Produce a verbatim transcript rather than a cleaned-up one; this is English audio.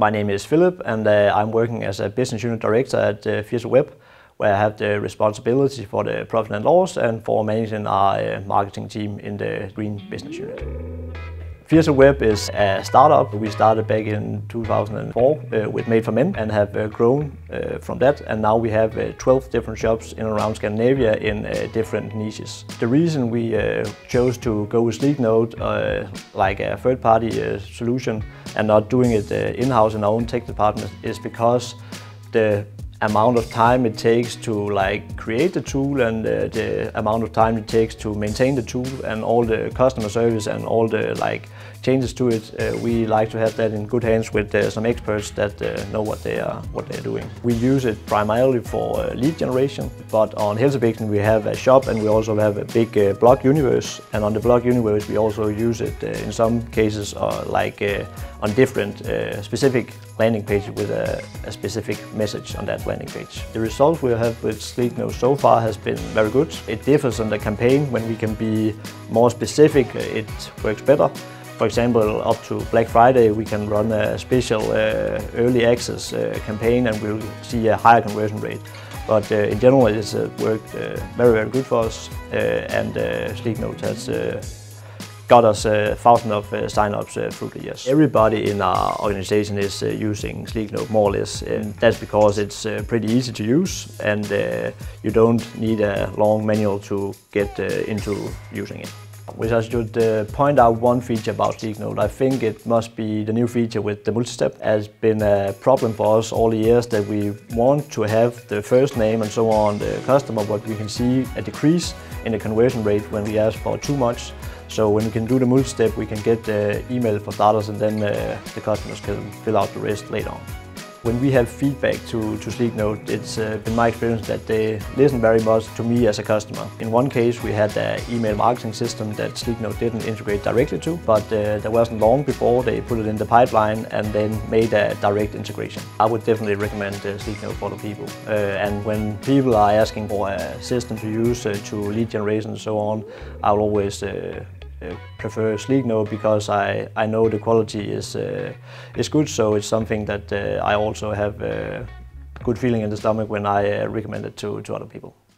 My name is Philip, and uh, I'm working as a business unit director at uh, Fierce Web, where I have the responsibility for the profit and loss and for managing our uh, marketing team in the green business unit. Fierce Web is a startup. We started back in two thousand four uh, with Made for Men and have uh, grown uh, from that, and now we have uh, twelve different shops in and around Scandinavia in uh, different niches. The reason we uh, chose to go with Sleeknote uh, like a third-party uh, solution and not doing it uh, in-house in our own tech department is because the amount of time it takes to like create the tool and uh, the amount of time it takes to maintain the tool and all the customer service and all the like changes to it, uh, we like to have that in good hands with uh, some experts that uh, know what they are what they're doing. We use it primarily for uh, lead generation, but on Helsebixen we have a shop and we also have a big uh, blog universe, and on the blog universe we also use it uh, in some cases uh, like uh, on different uh, specific landing pages with a, a specific message on that landing page. The results we have with Sleeknote so far has been very good. It differs on the campaign. When we can be more specific, it works better. For example, up to Black Friday we can run a special uh, early access uh, campaign and we'll see a higher conversion rate. But uh, in general it's uh, worked uh, very very good for us, uh, and uh, Sleeknote has uh, got us uh, thousands of uh, sign-ups uh, through the years. Everybody in our organization is uh, using Sleeknote more or less, and that's because it's uh, pretty easy to use and uh, you don't need a long manual to get uh, into using it. Which I should uh, point out one feature about Sleeknote. I think it must be the new feature with the multi-step. It has been a problem for us all the years that we want to have the first name and so on the customer, but we can see a decrease in the conversion rate when we ask for too much. So when we can do the multi-step, we can get the email for starters, and then uh, the customers can fill out the rest later on. When we have feedback to, to Sleeknote, it's uh, been my experience that they listen very much to me as a customer. In one case we had an email marketing system that Sleeknote didn't integrate directly to, but uh, that wasn't long before they put it in the pipeline and then made a direct integration. I would definitely recommend uh, Sleeknote for the people. Uh, and when people are asking for a system to use uh, to lead generation and so on, I will always uh, prefer Sleeknote because I, I know the quality is, uh, is good, so it's something that uh, I also have a good feeling in the stomach when I uh, recommend it to, to other people.